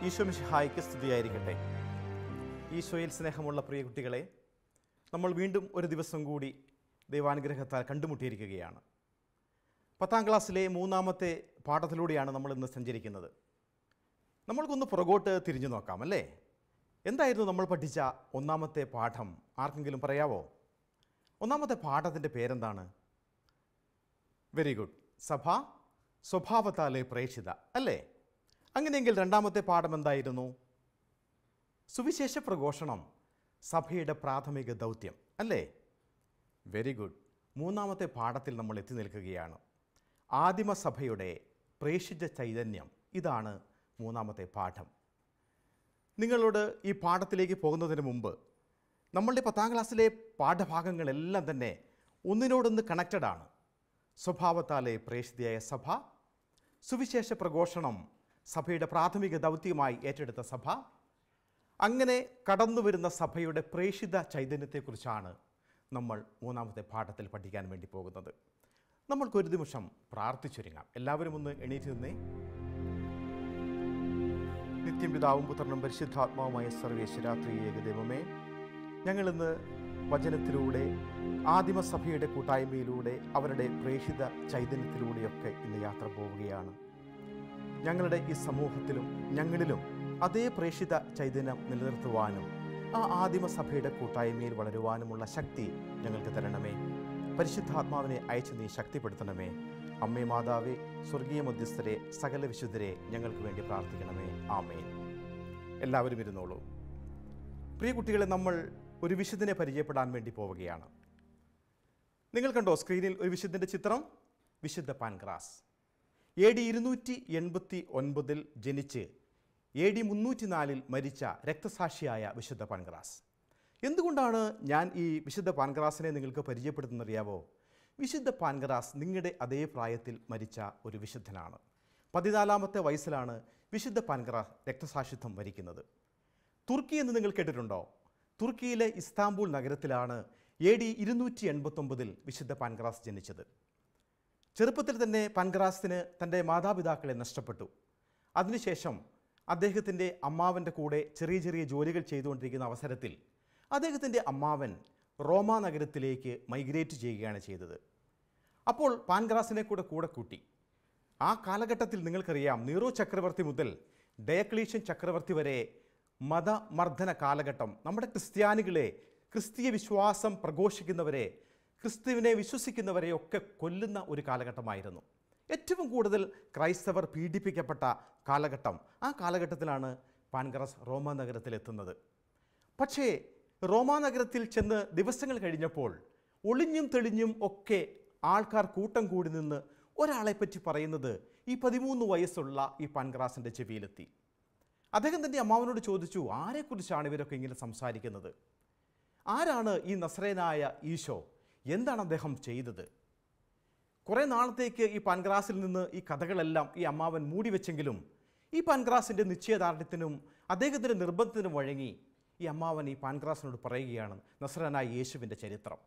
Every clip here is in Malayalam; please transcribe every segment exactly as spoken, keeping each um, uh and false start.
ഈശോ മിശിഹായ്ക്ക് സ്തുതിയായിരിക്കട്ടെ. ഈശോയിൽ സ്നേഹമുള്ള പ്രിയ കുട്ടികളെ, നമ്മൾ വീണ്ടും ഒരു ദിവസം കൂടി ദൈവാനുഗ്രഹത്താൽ കണ്ടുമുട്ടിയിരിക്കുകയാണ്. പത്താം ക്ലാസ്സിലെ മൂന്നാമത്തെ പാഠത്തിലൂടെയാണ് നമ്മൾ ഇന്ന് സഞ്ചരിക്കുന്നത്. നമ്മൾക്കൊന്ന് പുറകോട്ട് തിരിഞ്ഞു നോക്കാം അല്ലേ? എന്തായിരുന്നു നമ്മൾ പഠിച്ച ഒന്നാമത്തെ പാഠം? ആർക്കെങ്കിലും പറയാവോ? ഒന്നാമത്തെ പാഠത്തിൻ്റെ പേരെന്താണ്? Very good. സഭ സ്വഭാവത്താലെ പ്രേക്ഷിത അല്ലേ? അങ്ങനെയെങ്കിൽ രണ്ടാമത്തെ പാഠം എന്തായിരുന്നു? സുവിശേഷ പ്രഘോഷണം സഭയുടെ പ്രാഥമിക ദൗത്യം അല്ലേ? Very good. മൂന്നാമത്തെ പാഠത്തിൽ നമ്മൾ എത്തി നിൽക്കുകയാണ്. ആദിമസഭയുടെ പ്രേക്ഷിത ചൈതന്യം, ഇതാണ് മൂന്നാമത്തെ പാഠം. നിങ്ങളോട് ഈ പാഠത്തിലേക്ക് പോകുന്നതിന് മുമ്പ് നമ്മളുടെ പത്താം ക്ലാസ്സിലെ പാഠഭാഗങ്ങളെല്ലാം തന്നെ ഒന്നിനോടൊന്ന് കണക്റ്റഡാണ്. സ്വഭാവത്താലെ പ്രേക്ഷിതയായ സഭ, സുവിശേഷ പ്രഘോഷണം സഭയുടെ പ്രാഥമിക ദൗത്യമായി ഏറ്റെടുത്ത സഭ, അങ്ങനെ കടന്നു വരുന്ന സഭയുടെ പ്രേക്ഷിത ചൈതന്യത്തെക്കുറിച്ചാണ് നമ്മൾ മൂന്നാമത്തെ പാഠത്തിൽ പഠിക്കാൻ വേണ്ടി പോകുന്നത്. നമ്മൾക്കൊരു നിമിഷം പ്രാർത്ഥിച്ചൊരുങ്ങാം. എല്ലാവരും ഒന്ന് എണീറ്റ് നിന്നേ. നിത്യം പിതാവും പുത്രനും പരിശുദ്ധാത്മാവുമായ സർവേശ്വര ത്രിയേക ദൈവമേ, ഞങ്ങളിന്ന് വചനത്തിലൂടെ ആദിമസഭയുടെ കൂട്ടായ്മയിലൂടെ അവരുടെ പ്രേക്ഷിത ചൈതന്യത്തിലൂടെയൊക്കെ ഇന്ന് യാത്ര പോവുകയാണ്. ഞങ്ങളുടെ ഈ സമൂഹത്തിലും ഞങ്ങളിലും അതേ പ്രേക്ഷിത ചൈതന്യം നിലനിർത്തുവാനും ആ ആദിമസഭയുടെ കൂട്ടായ്മയിൽ വളരുവാനുമുള്ള ശക്തി ഞങ്ങൾക്ക് തരണമേ. പരിശുദ്ധാത്മാവിനെ അയച്ച് നീ ശക്തിപ്പെടുത്തണമേ. അമ്മേ മാതാവേ, സ്വർഗീയ മധ്യസ്ഥരെ, സകല വിശുദ്ധരെ ഞങ്ങൾക്ക് വേണ്ടി പ്രാർത്ഥിക്കണമേ. ആമേൻ. എല്ലാവരും ഇരുന്നോളൂ. പ്രിയ കുട്ടികളെ, നമ്മൾ ഒരു വിശുദ്ധനെ പരിചയപ്പെടാൻ വേണ്ടി പോവുകയാണ്. നിങ്ങൾ കണ്ടോ സ്ക്രീനിൽ ഒരു വിശുദ്ധൻ്റെ ചിത്രം? വിശുദ്ധ പാൻക്രാസ്. എ ഡി ഇരുന്നൂറ്റി എൺപത്തി ഒൻപതിൽ ജനിച്ച് എ ഡി മുന്നൂറ്റി നാലിൽ മരിച്ച രക്തസാക്ഷിയായ വിശുദ്ധ പാൻക്രാസ്. എന്തുകൊണ്ടാണ് ഞാൻ ഈ വിശുദ്ധ പാൻക്രാസിനെ നിങ്ങൾക്ക് പരിചയപ്പെടുത്തുന്നറിയാവോ? വിശുദ്ധ പാൻക്രാസ് നിങ്ങളുടെ അതേ പ്രായത്തിൽ മരിച്ച ഒരു വിശുദ്ധനാണ്. പതിനാലാമത്തെ വയസ്സിലാണ് വിശുദ്ധ പാൻക്രാസ് രക്തസാക്ഷിത്വം വരിക്കുന്നത്. തുർക്കി എന്ന് നിങ്ങൾ കേട്ടിട്ടുണ്ടോ? തുർക്കിയിലെ ഇസ്താംബൂൾ നഗരത്തിലാണ് എ ഡി ഇരുന്നൂറ്റി എൺപത്തൊമ്പതിൽ വിശുദ്ധ പാൻക്രാസ് ജനിച്ചത്. ചെറുപ്പത്തിൽ തന്നെ പാൻക്രാസിന് തൻ്റെ മാതാപിതാക്കളെ നഷ്ടപ്പെട്ടു. അതിനുശേഷം അദ്ദേഹത്തിൻ്റെ അമ്മാവൻ്റെ കൂടെ ചെറിയ ചെറിയ ജോലികൾ ചെയ്തുകൊണ്ടിരിക്കുന്ന അവസരത്തിൽ അദ്ദേഹത്തിൻ്റെ അമ്മാവൻ റോമാ നഗരത്തിലേക്ക് മൈഗ്രേറ്റ് ചെയ്യുകയാണ് ചെയ്തത്. അപ്പോൾ പാൻക്രാസിനെ കൂടെ കൂടെ കൂട്ടി. ആ കാലഘട്ടത്തിൽ നിങ്ങൾക്കറിയാം, നീറോ ചക്രവർത്തി മുതൽ ഡയക്ലീഷ്യൻ ചക്രവർത്തി വരെ മതമർദ്ദന കാലഘട്ടം. നമ്മുടെ ക്രിസ്ത്യാനികളെ, ക്രിസ്തീയ വിശ്വാസം പ്രഘോഷിക്കുന്നവരെ, ക്രിസ്തുവിനെ വിശ്വസിക്കുന്നവരെയൊക്കെ കൊല്ലുന്ന ഒരു കാലഘട്ടമായിരുന്നു. ഏറ്റവും കൂടുതൽ ക്രൈസ്തവർ പീഡിപ്പിക്കപ്പെട്ട കാലഘട്ടം. ആ കാലഘട്ടത്തിലാണ് പാൻക്രാസ് റോമാ നഗരത്തിലെത്തുന്നത്. പക്ഷേ റോമാ നഗരത്തിൽ ചെന്ന് ദിവസങ്ങൾ കഴിഞ്ഞപ്പോൾ ഒളിഞ്ഞും തെളിഞ്ഞും ഒക്കെ ആൾക്കാർ കൂട്ടം കൂടി നിന്ന് ഒരാളെപ്പറ്റി പറയുന്നത് ഈ പതിമൂന്ന് വയസ്സുള്ള ഈ പാൻക്രാസിൻ്റെ ചെവിയിലെത്തി. അദ്ദേഹം തൻ്റെ അമ്മാവനോട് ചോദിച്ചു, ആരെക്കുറിച്ചാണ് ഇവരൊക്കെ ഇങ്ങനെ സംസാരിക്കുന്നത്? ആരാണ് ഈ നസ്രേനായ ഈശോ? എന്താണ് അദ്ദേഹം ചെയ്തത്? കുറേ നാളത്തേക്ക് ഈ പാൻക്രാസിൽ നിന്ന് ഈ കഥകളെല്ലാം ഈ അമ്മാവൻ മൂടി വെച്ചെങ്കിലും ഈ പാൻക്രാസിൻ്റെ നിശ്ചയദാർഢ്യത്തിനും അദ്ദേഹത്തിൻ്റെ നിർബന്ധത്തിനും വഴങ്ങി ഈ അമ്മാവൻ ഈ പാൻക്രാസിനോട് പറയുകയാണ് നസ്രേനായ യേശുവിൻ്റെ ചരിത്രം.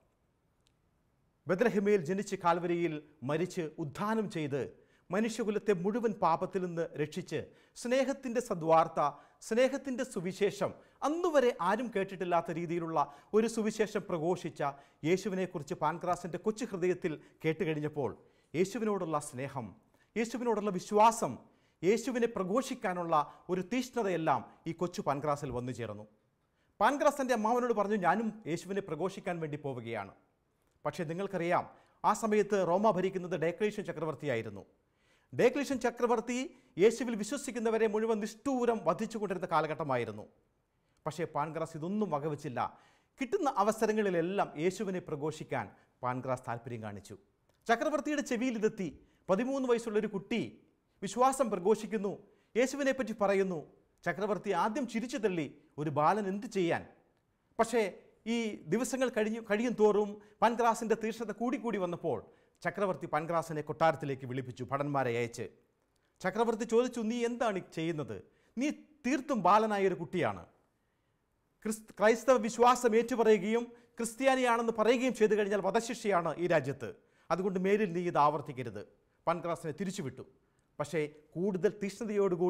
ബെത്ലഹേമിൽ ജനിച്ച് കാൽവരിയിൽ മരിച്ച് ഉദ്ധാനം ചെയ്ത് മനുഷ്യകുലത്തെ മുഴുവൻ പാപത്തിൽ നിന്ന് രക്ഷിച്ച് സ്നേഹത്തിൻ്റെ സദ്വാർത്ത, സ്നേഹത്തിൻ്റെ സുവിശേഷം, അന്നുവരെ ആരും കേട്ടിട്ടില്ലാത്ത രീതിയിലുള്ള ഒരു സുവിശേഷം പ്രഘോഷിച്ച യേശുവിനെക്കുറിച്ച് പാൻക്രാസിൻ്റെ കൊച്ചു ഹൃദയത്തിൽ കേട്ടുകഴിഞ്ഞപ്പോൾ യേശുവിനോടുള്ള സ്നേഹം, യേശുവിനോടുള്ള വിശ്വാസം, യേശുവിനെ പ്രഘോഷിക്കാനുള്ള ഒരു തീഷ്ണതയെല്ലാം ഈ കൊച്ചു പാൻക്രാസിൽ വന്നു ചേർന്നു. പാൻക്രാസ് എൻ്റെ അമ്മാവനോട് പറഞ്ഞു, ഞാനും യേശുവിനെ പ്രഘോഷിക്കാൻ വേണ്ടി പോവുകയാണ്. പക്ഷേ നിങ്ങൾക്കറിയാം, ആ സമയത്ത് റോമ ഭരിക്കുന്നത് ഡയക്ലീഷ്യൻ ചക്രവർത്തിയായിരുന്നു. ഡയക്ലീഷ്യൻ ചക്രവർത്തി യേശുവിൽ വിശ്വസിക്കുന്നവരെ മുഴുവൻ നിഷ്ഠൂരം വധിച്ചുകൊണ്ടിരുന്ന കാലഘട്ടമായിരുന്നു. പക്ഷേ പാൻക്രാസ് ഇതൊന്നും വകവച്ചില്ല. കിട്ടുന്ന അവസരങ്ങളിലെല്ലാം യേശുവിനെ പ്രഘോഷിക്കാൻ പാൻക്രാസ് താല്പര്യം കാണിച്ചു. ചക്രവർത്തിയുടെ ചെവിയിൽ ഇതെത്തി. പതിമൂന്ന് വയസ്സുള്ളൊരു കുട്ടി വിശ്വാസം പ്രഘോഷിക്കുന്നു, യേശുവിനെപ്പറ്റി പറയുന്നു. ചക്രവർത്തി ആദ്യം ചിരിച്ചു തള്ളി, ഒരു ബാലൻ എന്ത് ചെയ്യാൻ? പക്ഷേ ഈ ദിവസങ്ങൾ കഴിഞ്ഞു കഴിയും തോറും പാൻക്രാസിൻ്റെ തീക്ഷ്ണത കൂടിക്കൂടി വന്നപ്പോൾ ചക്രവർത്തി പാൻക്രാസിനെ കൊട്ടാരത്തിലേക്ക് വിളിപ്പിച്ചു, ഭടന്മാരെ അയച്ച്. ചക്രവർത്തി ചോദിച്ചു, നീ എന്താണ് ചെയ്യുന്നത്? നീ തീർത്തും ബാലനായൊരു കുട്ടിയാണ്. ക്രിസ്ത ക്രൈസ്തവ വിശ്വാസം ഏറ്റുപറയുകയും ക്രിസ്ത്യാനിയാണെന്ന് പറയുകയും ചെയ്തു കഴിഞ്ഞാൽ വധശിക്ഷയാണ് ഈ രാജ്യത്ത്. അതുകൊണ്ട് മേലിൽ നീ ഇത് ആവർത്തിക്കരുത്. പാൻക്രാസിനെ തിരിച്ചുവിട്ടു. പക്ഷേ കൂടുതൽ തീഷ്ണതയോടുകൂടി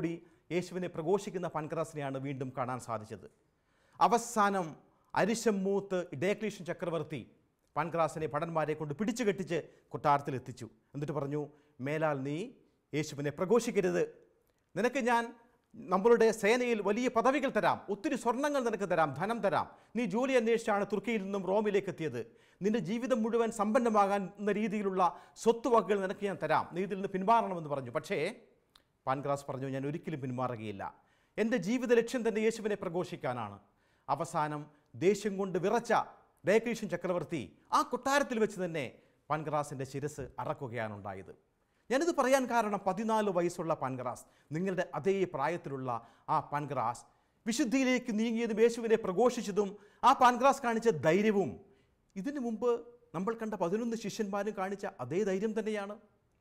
യേശുവിനെ പ്രഘോഷിക്കുന്ന പാൻക്രാസിനെയാണ് വീണ്ടും കാണാൻ സാധിച്ചത്. അവസാനം അരിശം മൂത്ത് ഡയക്ലീഷ്യൻ ചക്രവർത്തി പാൻക്രാസിനെ ഭടന്മാരെ കൊണ്ട് പിടിച്ചു കെട്ടിച്ച് കൊട്ടാരത്തിൽ എത്തിച്ചു. എന്നിട്ട് പറഞ്ഞു, മേലാൽ നീ യേശുവിനെ പ്രഘോഷിക്കരുത്. നിനക്ക് ഞാൻ നമ്മളുടെ സേനയിൽ വലിയ പദവികൾ തരാം, ഒത്തിരി സ്വർണ്ണങ്ങൾ നിനക്ക് തരാം, ധനം തരാം. നീ ജോലി അന്വേഷിച്ചാണ് തുർക്കിയിൽ നിന്നും റോമിലേക്ക് എത്തിയത്. നിന്റെ ജീവിതം മുഴുവൻ സമ്പന്നമാകാൻ എന്ന രീതിയിലുള്ള സ്വത്തുവകകൾ നിനക്ക് ഞാൻ തരാം, നീ ഇതിൽ നിന്ന് പിന്മാറണമെന്ന് പറഞ്ഞു. പക്ഷേ പാൻക്രാസ് പറഞ്ഞു, ഞാൻ ഒരിക്കലും പിന്മാറുകയില്ല. എൻ്റെ ജീവിത ലക്ഷ്യം തന്നെ യേശുവിനെ പ്രഘോഷിക്കാനാണ്. അവസാനം ദേഷ്യം കൊണ്ട് വിറച്ച ഡയക്ലീഷ്യൻ ചക്രവർത്തി ആ കൊട്ടാരത്തിൽ വെച്ച് തന്നെ പാൻക്രാസിൻ്റെ ശിരസ് അറക്കുകയാണ് ഉണ്ടായത്. ഞാനിത് പറയാൻ കാരണം പതിനാല് വയസ്സുള്ള പാൻക്രാസ്, നിങ്ങളുടെ അതേ പ്രായത്തിലുള്ള ആ പാൻക്രാസ് വിശുദ്ധിയിലേക്ക് നീങ്ങിയതും യേശുവിനെ പ്രഘോഷിച്ചതും ആ പാൻക്രാസ് കാണിച്ച ധൈര്യവും ഇതിനു മുമ്പ് നമ്മൾ കണ്ട പതിനൊന്ന് ശിഷ്യന്മാരും കാണിച്ച അതേ ധൈര്യം തന്നെയാണ്.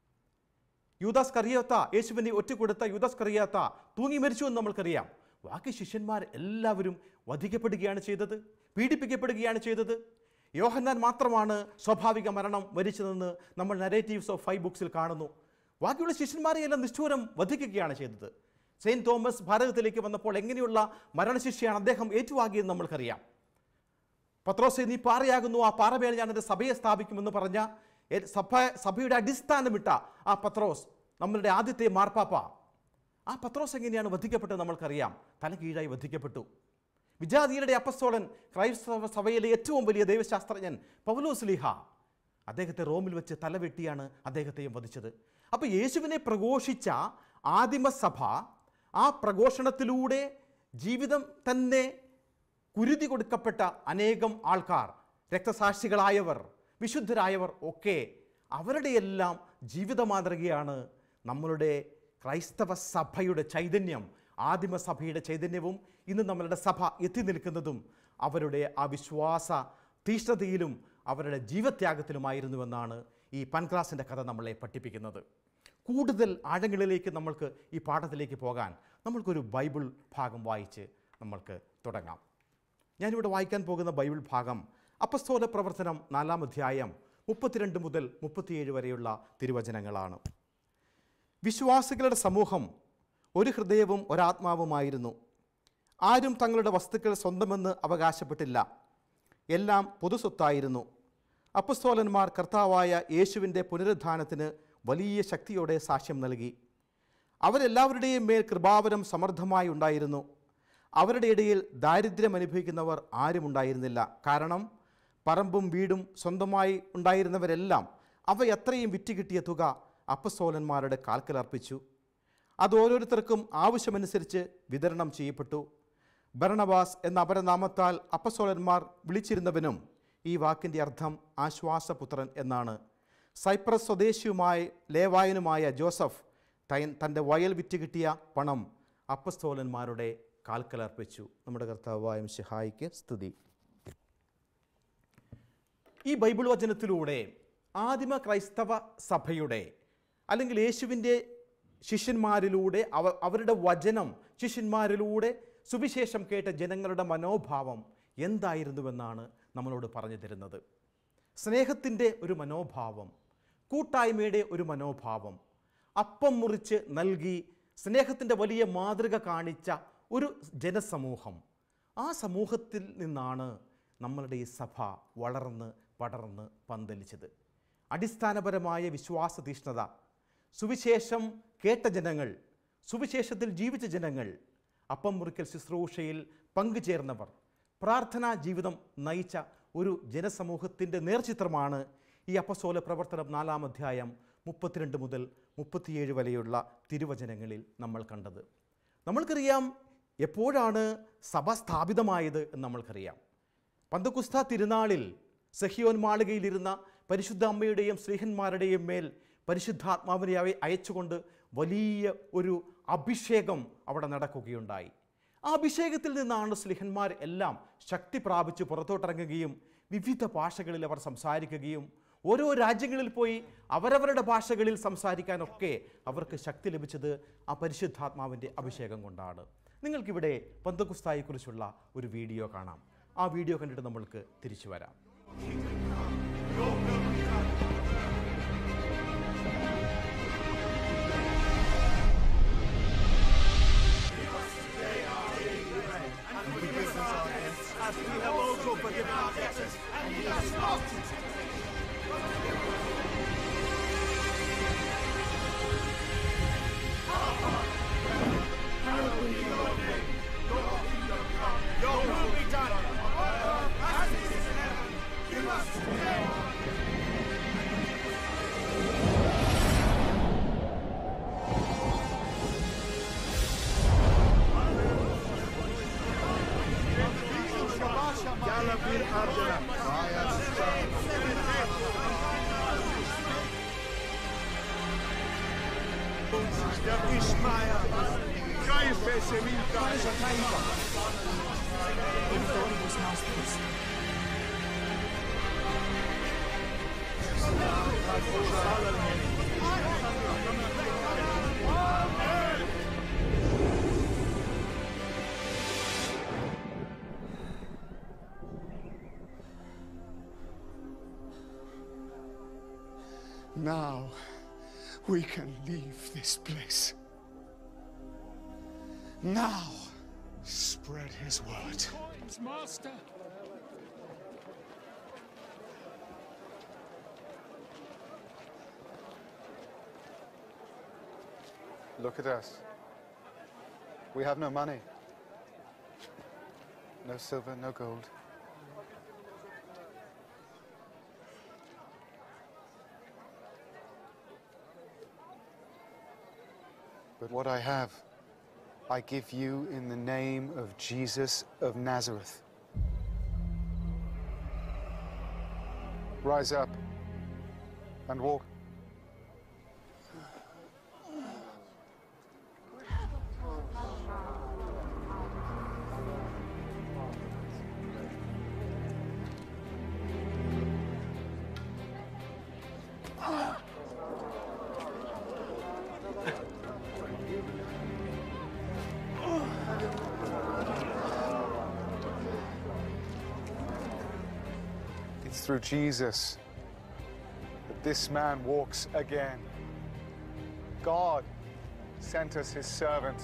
യൂദാസ് കറിയാത്ത, യേശുവിനെ ഒറ്റക്കൊടുത്ത യൂദാസ് കറിയാത്ത തൂങ്ങി മരിച്ചു എന്ന് നമ്മൾക്കറിയാം. ബാക്കി ശിഷ്യന്മാർ എല്ലാവരും വധിക്കപ്പെടുകയാണ് ചെയ്തത്, പീഡിപ്പിക്കപ്പെടുകയാണ് ചെയ്തത്. യോഹന്നാൻ മാത്രമാണ് സ്വാഭാവിക മരണം വരിച്ചതെന്ന് നമ്മൾ നരേറ്റീവ്സ് ഓഫ് ഫൈവ് ബുക്സിൽ കാണുന്നു. ബാക്കിയുള്ള ശിഷ്യന്മാരെയെല്ലാം നിഷ്ഠൂരം വധിക്കുകയാണ് ചെയ്തത്. സെയിൻറ്റ് തോമസ് ഭാരതത്തിലേക്ക് വന്നപ്പോൾ എങ്ങനെയുള്ള മരണശിക്ഷയാണ് അദ്ദേഹം ഏറ്റുവാങ്ങിയെന്ന് നമ്മൾക്കറിയാം. പത്രോസേ, നീ പാറയാകുന്നു, ആ പാറമേൽ ഞാൻ എൻ്റെ സഭയെ സ്ഥാപിക്കുമെന്ന് പറഞ്ഞ സഭ സഭയുടെ അടിസ്ഥാനമിട്ട ആ പത്രോസ്, നമ്മളുടെ ആദ്യത്തെ മാർപ്പാപ്പ, ആ പത്രോസ് എങ്ങനെയാണ് വധിക്കപ്പെട്ടത് നമ്മൾക്കറിയാം. തല കീഴായി വധിക്കപ്പെട്ടു. വിജാതിയരുടെ അപ്പസ്തോലൻ, ക്രൈസ്തവ സഭയിലെ ഏറ്റവും വലിയ ദൈവശാസ്ത്രജ്ഞൻ പൗലോസ് ലീഹ, അദ്ദേഹത്തെ റോമിൽ വെച്ച് തലവെട്ടിയാണ് അദ്ദേഹത്തെയും വധിച്ചത്. അപ്പോൾ യേശുവിനെ പ്രഘോഷിച്ച ആദിമസഭ, ആ പ്രഘോഷണത്തിലൂടെ ജീവിതം തന്നെ കുരുതി കൊടുക്കപ്പെട്ട അനേകം ആൾക്കാർ, രക്തസാക്ഷികളായവർ, വിശുദ്ധരായവർ ഒക്കെ, അവരുടെയെല്ലാം ജീവിത മാതൃകയാണ് നമ്മളുടെ ക്രൈസ്തവ സഭയുടെ ചൈതന്യം. ആദിമസഭയുടെ ചൈതന്യവും ഇന്ന് നമ്മളുടെ സഭ എത്തി നിൽക്കുന്നതും അവരുടെ ആ വിശ്വാസ തീഷ്ണതയിലും അവരുടെ ജീവത്യാഗത്തിലുമായിരുന്നുവെന്നാണ് ഈ പാൻക്രാസിൻ്റെ കഥ നമ്മളെ പഠിപ്പിക്കുന്നത്. കൂടുതൽ ആഴങ്ങളിലേക്ക് നമ്മൾക്ക് ഈ പാഠത്തിലേക്ക് പോകാൻ നമ്മൾക്കൊരു ബൈബിൾ ഭാഗം വായിച്ച് നമ്മൾക്ക് തുടങ്ങാം. ഞാനിവിടെ വായിക്കാൻ പോകുന്ന ബൈബിൾ ഭാഗം അപ്പസ്തോല പ്രവർത്തനം നാലാം അധ്യായം മുപ്പത്തിരണ്ട് മുതൽ മുപ്പത്തിയേഴ് വരെയുള്ള തിരുവചനങ്ങളാണ്. വിശ്വാസികളുടെ സമൂഹം ഒരു ഹൃദയവും ഒരാത്മാവുമായിരുന്നു. ആരും തങ്ങളുടെ വസ്തുക്കൾ സ്വന്തമെന്ന് അവകാശപ്പെട്ടില്ല, എല്ലാം പൊതുസ്വത്തായിരുന്നു. അപ്പസ്തോലന്മാർ കർത്താവായ യേശുവിൻ്റെ പുനരുത്ഥാനത്തിന് വലിയ ശക്തിയോടെ സാക്ഷ്യം നൽകി. അവരെല്ലാവരുടെയും മേൽ കൃപാവരം സമൃദ്ധമായി ഉണ്ടായിരുന്നു. അവരുടെ ഇടയിൽ ദാരിദ്ര്യം അനുഭവിക്കുന്നവർ ആരും ഉണ്ടായിരുന്നില്ല. കാരണം പറമ്പും വീടും സ്വന്തമായി ഉണ്ടായിരുന്നവരെല്ലാം അവ എത്രയും വിറ്റുകിട്ടിയ തുക അപ്പസ്തോലന്മാരുടെ കാൽക്കലർപ്പിച്ചു. അത് ഓരോരുത്തർക്കും ആവശ്യമനുസരിച്ച് വിതരണം ചെയ്യപ്പെട്ടു. ബർണബാസ് എന്ന അപരനാമത്താൽ അപ്പസ്തോലന്മാർ വിളിച്ചിരുന്നവനും ഈ വാക്കിൻ്റെ അർത്ഥം ആശ്വാസപുത്രൻ എന്നാണ്. സൈപ്രസ് സ്വദേശിയുമായ ലേവായനുമായ ജോസഫ് തൻ്റെ വയൽ വിറ്റ് കിട്ടിയ പണം അപ്പസ്തോലന്മാരുടെ കാൽക്കലർപ്പിച്ചു. നമ്മുടെ കർത്താവായ മിശിഹായിക്ക് സ്തുതി. ഈ ബൈബിൾ വചനത്തിലൂടെ ആദിമ ക്രൈസ്തവ സഭയുടെ അല്ലെങ്കിൽ യേശുവിൻ്റെ ശിഷ്യന്മാരിലൂടെ അവ അവരുടെ വചനം ശിഷ്യന്മാരിലൂടെ സുവിശേഷം കേട്ട ജനങ്ങളുടെ മനോഭാവം എന്തായിരുന്നുവെന്നാണ് നമ്മളോട് പറഞ്ഞു തരുന്നത്. സ്നേഹത്തിൻ്റെ ഒരു മനോഭാവം, കൂട്ടായ്മയുടെ ഒരു മനോഭാവം, അപ്പം മുറിച്ച് നൽകി സ്നേഹത്തിൻ്റെ വലിയ മാതൃക കാണിച്ച ഒരു ജനസമൂഹം. ആ സമൂഹത്തിൽ നിന്നാണ് നമ്മളുടെ ഈ സഭ വളർന്ന് പടർന്ന് പന്തലിച്ചത്. അടിസ്ഥാനപരമായ വിശ്വാസ തീഷ്ണത, സുവിശേഷം കേട്ട ജനങ്ങൾ, സുവിശേഷത്തിൽ ജീവിച്ച ജനങ്ങൾ, അപ്പം മുറിക്കൽ ശുശ്രൂഷയിൽ പങ്കുചേർന്നവർ, പ്രാർത്ഥനാ ജീവിതം നയിച്ച ഒരു ജനസമൂഹത്തിൻ്റെ നേർചിത്രമാണ് ഈ അപ്പസ്തോല പ്രവർത്തനം നാലാം അധ്യായം മുപ്പത്തിരണ്ട് മുതൽ മുപ്പത്തിയേഴ് വരെയുള്ള തിരുവചനങ്ങളിൽ നമ്മൾ കണ്ടത്. നമ്മൾക്കറിയാം എപ്പോഴാണ് സഭ സ്ഥാപിതമായത് എന്ന് നമ്മൾക്കറിയാം. പന്തക്കുസ്ത തിരുനാളിൽ സഹിയോൻ മാളികയിലിരുന്ന പരിശുദ്ധ അമ്മയുടെയും ശ്രീഹന്മാരുടെയും മേൽ പരിശുദ്ധാത്മാവിനെ അയച്ചുകൊണ്ട് വലിയ ഒരു അഭിഷേകം അവിടെ നടക്കുകയുണ്ടായി. ആ അഭിഷേകത്തിൽ നിന്നാണ് ശ്ലീഹന്മാർ എല്ലാം ശക്തി പ്രാപിച്ച് പുറത്തോട്ടിറങ്ങുകയും വിവിധ ഭാഷകളിൽ അവർ സംസാരിക്കുകയും ഓരോ രാജ്യങ്ങളിൽ പോയി അവരവരുടെ ഭാഷകളിൽ സംസാരിക്കാനൊക്കെ അവർക്ക് ശക്തി ലഭിച്ചത് ആ പരിശുദ്ധാത്മാവിൻ്റെ അഭിഷേകം കൊണ്ടാണ്. നിങ്ങൾക്കിവിടെ പന്തക്കുസ്തായെക്കുറിച്ചുള്ള ഒരു വീഡിയോ കാണാം. ആ വീഡിയോ കണ്ടിട്ട് നമ്മൾക്ക് തിരിച്ചു വരാം. Now we can leave this place. Now spread his word. Master. Look at us. We have no money. No silver, no gold. But what I have, I give you in the name of Jesus of Nazareth. Rise up and walk. It's through Jesus that this man walks again. God sent us his servant,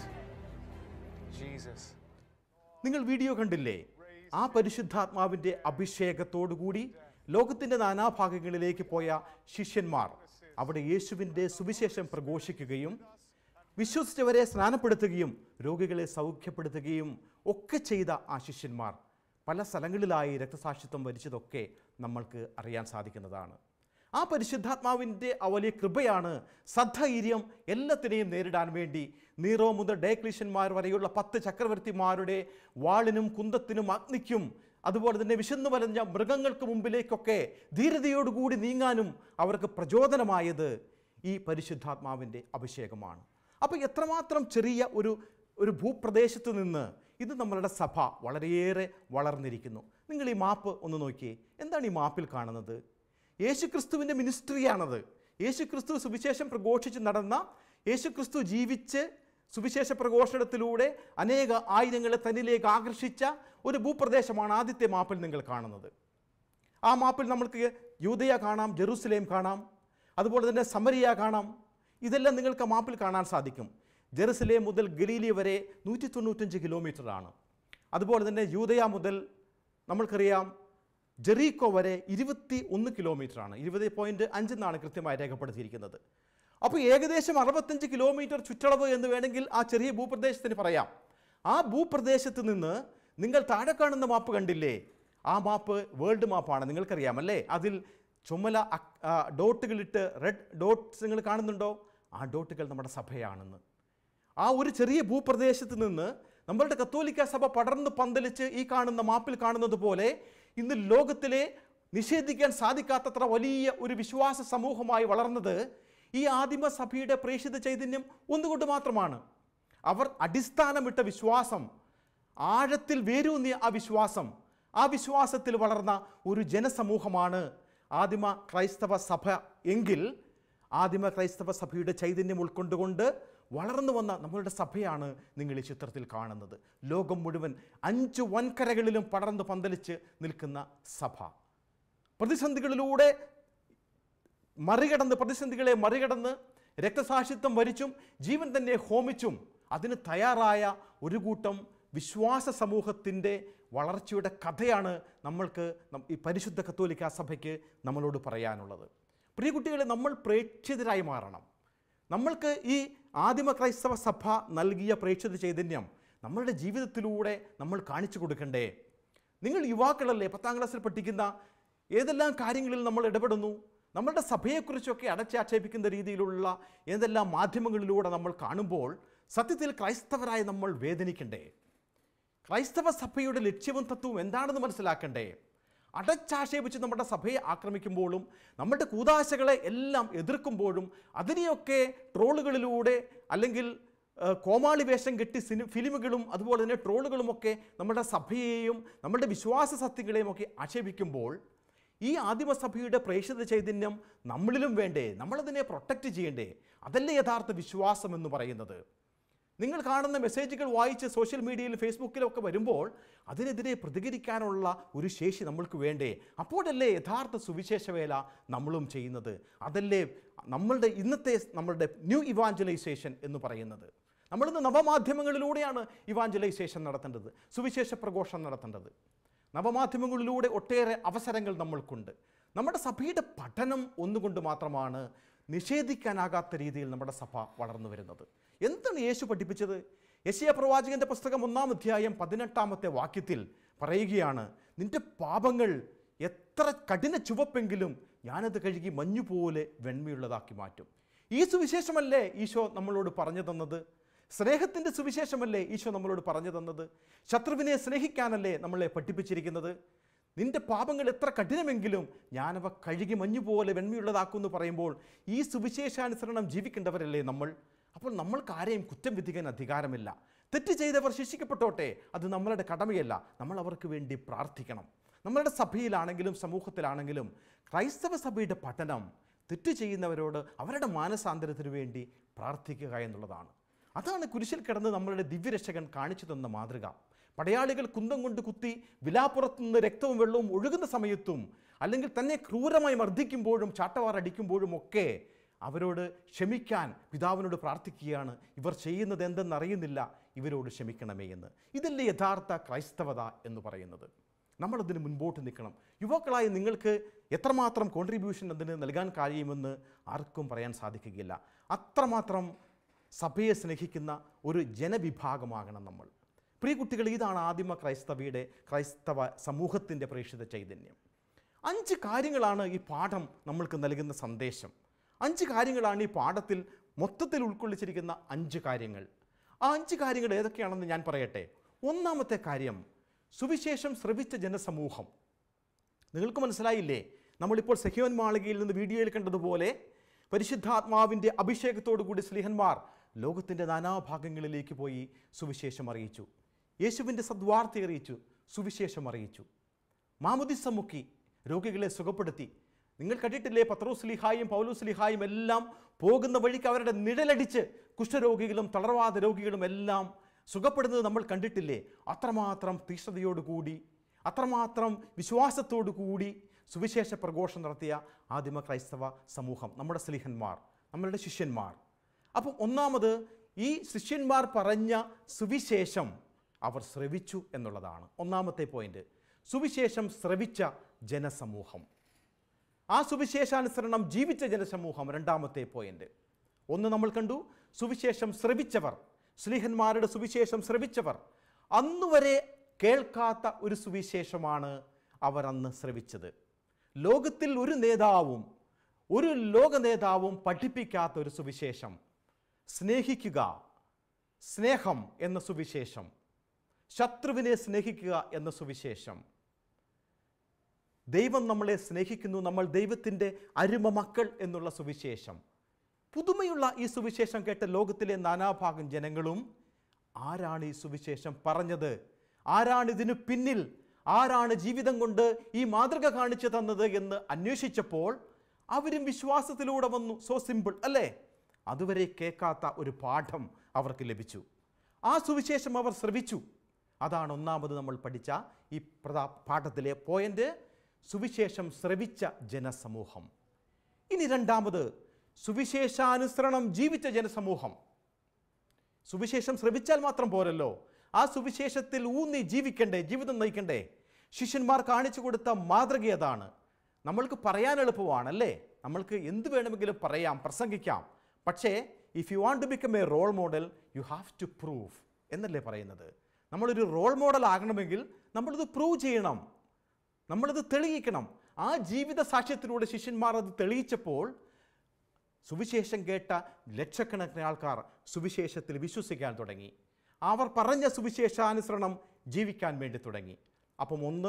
Jesus. നിങ്ങൾ വീഡിയോ കണ്ടില്ലേ? ആ പരിശുദ്ധാത്മാവിൻ്റെ അഭിഷേകത്തോടുകൂടി ലോകത്തിൻ്റെ നാനാഭാഗങ്ങളിലേക്ക് പോയ ശിഷ്യന്മാർ അവിടെ യേശുവിൻ്റെ സുവിശേഷം പ്രഘോഷിക്കുകയും വിശ്വസിച്ചവരെ സ്നാനപ്പെടുത്തുകയും രോഗികളെ സൗഖ്യപ്പെടുത്തുകയും ഒക്കെ ചെയ്ത ആ ശിഷ്യന്മാർ പല സ്ഥലങ്ങളിലായി രക്തസാക്ഷിത്വം വരിച്ചതൊക്കെ നമ്മൾക്ക് അറിയാൻ സാധിക്കുന്നതാണ്. ആ പരിശുദ്ധാത്മാവിൻ്റെ ആ വലിയ കൃപയാണ് സധൈര്യം എല്ലാത്തിനെയും നേരിടാൻ വേണ്ടി നീറോ മുതൽ ഡയക്ലീഷ്യന്മാർ വരെയുള്ള പത്ത് ചക്രവർത്തിമാരുടെ വാളിനും കുന്തത്തിനും അഗ്നിക്കും അതുപോലെ തന്നെ വിശന്നു വലഞ്ഞ മൃഗങ്ങൾക്ക് മുമ്പിലേക്കൊക്കെ ധീരതയോടുകൂടി നീങ്ങാനും അവർക്ക് പ്രചോദനമായത് ഈ പരിശുദ്ധാത്മാവിൻ്റെ അഭിഷേകമാണ്. അപ്പോൾ എത്രമാത്രം ചെറിയ ഒരു ഒരു ഭൂപ്രദേശത്ത് നിന്ന് ഇത് നമ്മളുടെ സഭ വളരെയേറെ വളർന്നിരിക്കുന്നു. നിങ്ങൾ ഈ മാപ്പ് ഒന്ന് നോക്കിയേ. എന്താണ് ഈ മാപ്പിൽ കാണുന്നത്? യേശുക്രിസ്തുവിൻ്റെ മിനിസ്ട്രിയാണത്. യേശുക്രിസ്തു സുവിശേഷം പ്രഘോഷിച്ച് നടന്ന, യേശുക്രിസ്തു ജീവിച്ച് സുവിശേഷ പ്രഘോഷണത്തിലൂടെ അനേക ആയിരങ്ങളെ തന്നിലേക്ക് ആകർഷിച്ച ഒരു ഭൂപ്രദേശമാണ് ആദ്യത്തെ മാപ്പിൽ നിങ്ങൾ കാണുന്നത്. ആ മാപ്പിൽ നമ്മൾക്ക് യൂദയ കാണാം, ജെറുസലേം കാണാം, അതുപോലെ തന്നെ സമരിയ കാണാം. ഇതെല്ലാം നിങ്ങൾക്ക് ആ മാപ്പിൽ കാണാൻ സാധിക്കും. ജെറുസലേം മുതൽ ഗലീലി വരെ നൂറ്റി തൊണ്ണൂറ്റഞ്ച് കിലോമീറ്ററാണ്. അതുപോലെ തന്നെ യൂദയ മുതൽ നമ്മൾക്കറിയാം ജെറീക്കോ വരെ ഇരുപത്തി ഒന്ന് കിലോമീറ്ററാണ്. ഇരുപത് പോയിൻറ്റ് അഞ്ചെന്നാണ് കൃത്യമായി രേഖപ്പെടുത്തിയിരിക്കുന്നത്. അപ്പോൾ ഏകദേശം അറുപത്തഞ്ച് കിലോമീറ്റർ ചുറ്റളവ് എന്ന് വേണമെങ്കിൽ ആ ചെറിയ ഭൂപ്രദേശത്തിന് പറയാം. ആ ഭൂപ്രദേശത്ത് നിന്ന് നിങ്ങൾ താഴെ കാണുന്ന മാപ്പ് കണ്ടില്ലേ? ആ മാപ്പ് വേൾഡ് മാപ്പാണ്, നിങ്ങൾക്കറിയാമല്ലേ? അതിൽ ചുമല ഡോട്ടുകളിട്ട് റെഡ് ഡോട്ട്സ് നിങ്ങൾ കാണുന്നുണ്ടോ? ആ ഡോട്ടുകൾ നമ്മുടെ സഭയാണെന്ന്. ആ ഒരു ചെറിയ ഭൂപ്രദേശത്ത് നിന്ന് നമ്മളുടെ കത്തോലിക്ക സഭ പടർന്ന് പന്തലിച്ച് ഈ കാണുന്ന മാപ്പിൽ കാണുന്നത് പോലെ ഇന്ന് ലോകത്തിലെ നിഷേധിക്കാൻ സാധിക്കാത്തത്ര വലിയ ഒരു വിശ്വാസ സമൂഹമായി വളർന്നത് ഈ ആദിമസഭയുടെ പ്രേക്ഷിത ചൈതന്യം ഒന്നുകൊണ്ട് മാത്രമാണ്. അവർ അടിസ്ഥാനമിട്ട വിശ്വാസം, ആഴത്തിൽ വേരൂന്നിയ ആ വിശ്വാസം, ആ വിശ്വാസത്തിൽ വളർന്ന ഒരു ജനസമൂഹമാണ് ആദിമ ക്രൈസ്തവ സഭ എങ്കിൽ ആദിമ ക്രൈസ്തവ സഭയുടെ ചൈതന്യം ഉൾക്കൊണ്ടുകൊണ്ട് വളർന്നു വന്ന നമ്മളുടെ സഭയാണ് നിങ്ങൾ ഈ ചിത്രത്തിൽ കാണുന്നത്. ലോകം മുഴുവൻ അഞ്ച് വൻകരകളിലും പടർന്ന് പന്തലിച്ച് നിൽക്കുന്ന സഭ. പ്രതിസന്ധികളിലൂടെ മറികടന്ന് പ്രതിസന്ധികളെ മറികടന്ന് രക്തസാക്ഷിത്വം വരിച്ചും ജീവൻ തന്നെ ഹോമിച്ചും അതിന് തയ്യാറായ ഒരു കൂട്ടം വിശ്വാസ സമൂഹത്തിൻ്റെ വളർച്ചയുടെ കഥയാണ് നമ്മൾക്ക് ഈ പരിശുദ്ധ കത്തോലിക്ക സഭയ്ക്ക് നമ്മളോട് പറയാനുള്ളത്. പ്രിയ കുട്ടികളെ, നമ്മൾ പ്രേക്ഷിതരായി മാറണം. നമ്മൾക്ക് ഈ ആദിമ ക്രൈസ്തവ സഭ നൽകിയ പ്രേക്ഷിത ചൈതന്യം നമ്മളുടെ ജീവിതത്തിലൂടെ നമ്മൾ കാണിച്ചു കൊടുക്കണ്ടേ? നിങ്ങൾ യുവാക്കളല്ലേ, പത്താം ക്ലാസ്സിൽ പഠിക്കുന്ന ഏതെല്ലാം കാര്യങ്ങളിൽ നമ്മൾ ഇടപെടുന്നു? നമ്മളുടെ സഭയെക്കുറിച്ചൊക്കെ അടച്ചാക്ഷേപിക്കുന്ന രീതിയിലുള്ള ഏതെല്ലാം മാധ്യമങ്ങളിലൂടെ നമ്മൾ കാണുമ്പോൾ സത്യത്തിൽ ക്രൈസ്തവരായി നമ്മൾ വേദനിക്കണ്ടേ? ക്രൈസ്തവ സഭയുടെ ലക്ഷ്യവും തത്വവും എന്താണെന്ന് മനസ്സിലാക്കണ്ടേ? അടച്ചാക്ഷേപിച്ച് നമ്മുടെ സഭയെ ആക്രമിക്കുമ്പോഴും നമ്മുടെ കൂതാശകളെ എല്ലാം എതിർക്കുമ്പോഴും അതിനെയൊക്കെ ട്രോളുകളിലൂടെ അല്ലെങ്കിൽ കോമാളി വേഷം കെട്ടി സിനി ഫിലിമുകളും അതുപോലെ തന്നെ ട്രോളുകളുമൊക്കെ നമ്മുടെ സഭയെയും നമ്മുടെ വിശ്വാസ സത്യങ്ങളെയും ഒക്കെ ആക്ഷേപിക്കുമ്പോൾ ഈ ആദിമസഭയുടെ പ്രേക്ഷിത ചൈതന്യം നമ്മളിലും വേണ്ടേ? നമ്മളതിനെ പ്രൊട്ടക്റ്റ് ചെയ്യണ്ടേ? അതല്ലേ യഥാർത്ഥ വിശ്വാസം എന്ന് പറയുന്നത്. നിങ്ങൾ കാണുന്ന മെസ്സേജുകൾ വായിച്ച് സോഷ്യൽ മീഡിയയിൽ ഫേസ്ബുക്കിലൊക്കെ വരുമ്പോൾ അതിനെതിരെ പ്രതികരിക്കാനുള്ള ഒരു ശേഷി നമ്മൾക്ക് വേണ്ടേ? അപ്പോഴല്ലേ യഥാർത്ഥ സുവിശേഷ വേല നമ്മളും ചെയ്യുന്നത്. അതല്ലേ നമ്മളുടെ ഇന്നത്തെ നമ്മളുടെ ന്യൂ ഇവാഞ്ചലൈസേഷൻ എന്ന് പറയുന്നത്. നമ്മളിന്ന് നവമാധ്യമങ്ങളിലൂടെയാണ് ഇവാഞ്ചലൈസേഷൻ നടത്തേണ്ടത്, സുവിശേഷ പ്രഘോഷണം നടത്തേണ്ടത്. നവമാധ്യമങ്ങളിലൂടെ ഒട്ടേറെ അവസരങ്ങൾ നമ്മൾക്കുണ്ട്. നമ്മുടെ സഭയുടെ പഠനം ഒന്നുകൊണ്ട് മാത്രമാണ് നിഷേധിക്കാനാകാത്ത രീതിയിൽ നമ്മുടെ സഭ വളർന്നു വരുന്നത്. എന്താണ് യേശു പഠിപ്പിച്ചത്? യെശയ്യാ പ്രവാചകന്റെ പുസ്തകം ഒന്നാം അധ്യായം പതിനെട്ടാമത്തെ വാക്യത്തിൽ പറയുകയാണ്, നിന്റെ പാപങ്ങൾ എത്ര കഠിന ചുവപ്പെങ്കിലും ഞാനത് കഴുകി മഞ്ഞുപോലെ വെണ്മയുള്ളതാക്കി മാറ്റും. ഈ സുവിശേഷമല്ലേ ഈശോ നമ്മളോട് പറഞ്ഞു തന്നത്? സ്നേഹത്തിൻ്റെ സുവിശേഷമല്ലേ ഈശോ നമ്മളോട് പറഞ്ഞു തന്നത്? ശത്രുവിനെ സ്നേഹിക്കാനല്ലേ നമ്മളെ പഠിപ്പിച്ചിരിക്കുന്നത്? നിന്റെ പാപങ്ങൾ എത്ര കഠിനമെങ്കിലും ഞാനവ കഴുകി മഞ്ഞുപോലെ വെണ്മയുള്ളതാക്കുമെന്ന് പറയുമ്പോൾ ഈ സുവിശേഷാനുസരണം ജീവിക്കേണ്ടവരല്ലേ നമ്മൾ? അപ്പോൾ നമ്മൾക്ക് ആരെയും കുറ്റം വിധിക്കാൻ അധികാരമില്ല. തെറ്റ് ചെയ്തവർ ശിക്ഷിക്കപ്പെട്ടോട്ടെ, അത് നമ്മളുടെ കടമയല്ല. നമ്മൾ അവർക്ക് വേണ്ടി പ്രാർത്ഥിക്കണം. നമ്മളുടെ സഭയിലാണെങ്കിലും സമൂഹത്തിലാണെങ്കിലും ക്രൈസ്തവ സഭയുടെ പഠനം തെറ്റ് ചെയ്യുന്നവരോട് അവരുടെ മാനസാന്തരത്തിന് വേണ്ടി പ്രാർത്ഥിക്കുക എന്നുള്ളതാണ്. അതാണ് കുരിശിൽ കിടന്ന് നമ്മളുടെ ദിവ്യരക്ഷകൻ കാണിച്ചു തന്ന മാതൃക. പടയാളികൾ കുന്തം കൊണ്ട് കുത്തി വിലാപ്പുറത്തുനിന്ന് രക്തവും വെള്ളവും ഒഴുകുന്ന സമയത്തും അല്ലെങ്കിൽ തന്നെ ക്രൂരമായി മർദ്ദിക്കുമ്പോഴും ചാട്ടവാറടിക്കുമ്പോഴും ഒക്കെ അവരോട് ക്ഷമിക്കാൻ പിതാവിനോട് പ്രാർത്ഥിക്കുകയാണ്. ഇവർ ചെയ്യുന്നത് എന്തെന്നറിയുന്നില്ല, ഇവരോട് ക്ഷമിക്കണമേ എന്ന്. ഇതല്ലേ യഥാർത്ഥ ക്രൈസ്തവത എന്ന് പറയുന്നത്. നമ്മളതിന് മുൻപോട്ട് നിൽക്കണം. യുവാക്കളായി നിങ്ങൾക്ക് എത്രമാത്രം കോൺട്രിബ്യൂഷൻ അതിന് നൽകാൻ കഴിയുമെന്ന് ആർക്കും പറയാൻ സാധിക്കുകയില്ല. അത്രമാത്രം സഭയെ സ്നേഹിക്കുന്ന ഒരു ജനവിഭാഗമാകണം നമ്മൾ. പ്രിയ കുട്ടികൾ, ഇതാണ് ആദിമ ക്രൈസ്തവയുടെ ക്രൈസ്തവ സമൂഹത്തിൻ്റെ പ്രേക്ഷിത ചൈതന്യം. അഞ്ച് കാര്യങ്ങളാണ് ഈ പാഠം നമ്മൾക്ക് നൽകുന്ന സന്ദേശം. അഞ്ച് കാര്യങ്ങളാണ് ഈ പാഠത്തിൽ മൊത്തത്തിൽ ഉൾക്കൊള്ളിച്ചിരിക്കുന്ന അഞ്ച് കാര്യങ്ങൾ. ആ അഞ്ച് കാര്യങ്ങൾ ഏതൊക്കെയാണെന്ന് ഞാൻ പറയട്ടെ. ഒന്നാമത്തെ കാര്യം, സുവിശേഷം ശ്രവിച്ച ജനസമൂഹം. നിങ്ങൾക്ക് മനസ്സിലായില്ലേ? നമ്മളിപ്പോൾ സെഹിയോൻ മാളികയിൽ നിന്ന് വീഡിയോയിൽ കണ്ടതുപോലെ പരിശുദ്ധാത്മാവിൻ്റെ അഭിഷേകത്തോടു കൂടി സ്ലീഹന്മാർ ലോകത്തിൻ്റെ നാനാഭാഗങ്ങളിലേക്ക് പോയി സുവിശേഷം അറിയിച്ചു. യേശുവിൻ്റെ സദ്വാർത്ത അറിയിച്ചു, സുവിശേഷം അറിയിച്ചു. മാമുദിസ മുക്കി രോഗികളെ സുഖപ്പെടുത്തി. നിങ്ങൾ കണ്ടിട്ടില്ലേ? പത്രോസ് ലീഹായും പൗലോസ് ലീഹായും എല്ലാം പോകുന്ന വഴിക്ക് അവരുടെ നിഴലടിച്ച് കുഷ്ഠരോഗികളും തളർവാദ രോഗികളും എല്ലാം സുഖപ്പെടുന്നത് നമ്മൾ കണ്ടിട്ടില്ലേ? അത്രമാത്രം തീഷ്ണതയോടുകൂടി അത്രമാത്രം വിശ്വാസത്തോടു കൂടി സുവിശേഷ പ്രഘോഷണം നടത്തിയ ആദിമ ക്രൈസ്തവ സമൂഹം, നമ്മുടെ സ്ലീഹന്മാർ, നമ്മളുടെ ശിഷ്യന്മാർ. അപ്പം ഒന്നാമത്, ഈ ശിഷ്യന്മാർ പറഞ്ഞ സുവിശേഷം അവർ ശ്രവിച്ചു എന്നുള്ളതാണ് ഒന്നാമത്തെ പോയിന്റ്. സുവിശേഷം ശ്രവിച്ച ജനസമൂഹം, ആ സുവിശേഷാനുസരണം ജീവിച്ച ജനസമൂഹം രണ്ടാമത്തെ പോയിന്റ്. ഒന്ന് നമ്മൾ കണ്ടു, സുവിശേഷം ശ്രവിച്ചവർ, സ്ലീഹന്മാരുടെ സുവിശേഷം ശ്രവിച്ചവർ. അന്നുവരെ കേൾക്കാത്ത ഒരു സുവിശേഷമാണ് അവർ അന്ന് ശ്രവിച്ചത്. ലോകത്തിൽ ഒരു നേതാവും ഒരു ലോക നേതാവും പഠിപ്പിക്കാത്ത ഒരു സുവിശേഷം, സ്നേഹിക്കുക, സ്നേഹം എന്ന സുവിശേഷം, ശത്രുവിനെ സ്നേഹിക്കുക എന്ന സുവിശേഷം. ദൈവം നമ്മളെ സ്നേഹിക്കുന്നു, നമ്മൾ ദൈവത്തിൻ്റെ അരുമ മക്കൾ എന്നുള്ള സുവിശേഷം. പുതുമയുള്ള ഈ സുവിശേഷം കേട്ട ലോകത്തിലെ നാനാഭാഗം ജനങ്ങളും ആരാണ് ഈ സുവിശേഷം പറഞ്ഞത്, ആരാണ് ഇതിനു പിന്നിൽ, ആരാണ് ജീവിതം കൊണ്ട് ഈ മാതൃക കാണിച്ചു തന്നത് എന്ന് അന്വേഷിച്ചപ്പോൾ അവരും വിശ്വാസത്തിലൂടെ വന്നു. സോ സിമ്പിൾ അല്ലേ? അതുവരെ കേൾക്കാത്ത ഒരു പാഠം അവർക്ക് ലഭിച്ചു. ആ സുവിശേഷം അവർ ശ്രവിച്ചു. അതാണ് ഒന്നാമത് നമ്മൾ പഠിച്ച ഈ പ്രധാ പാഠത്തിലെ പോയിന്റ്, സുവിശേഷം ശ്രവിച്ച ജനസമൂഹം. ഇനി രണ്ടാമത്, സുവിശേഷാനുസരണം ജീവിച്ച ജനസമൂഹം. സുവിശേഷം ശ്രവിച്ചാൽ മാത്രം പോരല്ലോ, ആ സുവിശേഷത്തിൽ ഊന്നി ജീവിക്കണ്ടേ, ജീവിതം നയിക്കണ്ടേ. ശിഷ്യന്മാർ കാണിച്ചു കൊടുത്ത മാതൃക അതാണ്. നമ്മൾക്ക് പറയാൻ എളുപ്പമാണല്ലേ, നമ്മൾക്ക് എന്ത് വേണമെങ്കിലും പറയാം, പ്രസംഗിക്കാം. പക്ഷേ if you want to become a role model you have to prove എന്നല്ലേ പറയുന്നത്. നമ്മളൊരു റോൾ മോഡൽ ആകണമെങ്കിൽ നമ്മളിത് പ്രൂവ് ചെയ്യണം, നമ്മളിത് തെളിയിക്കണം. ആ ജീവിത സാക്ഷ്യത്തിലൂടെ ശിഷ്യന്മാർ അത് തെളിയിച്ചപ്പോൾ സുവിശേഷം കേട്ട ലക്ഷക്കണക്കിന് ആൾക്കാർ സുവിശേഷത്തിൽ വിശ്വസിക്കാൻ തുടങ്ങി. അവർ പറഞ്ഞ സുവിശേഷാനുസരണം ജീവിക്കാൻ വേണ്ടി തുടങ്ങി. അപ്പം ഒന്ന്,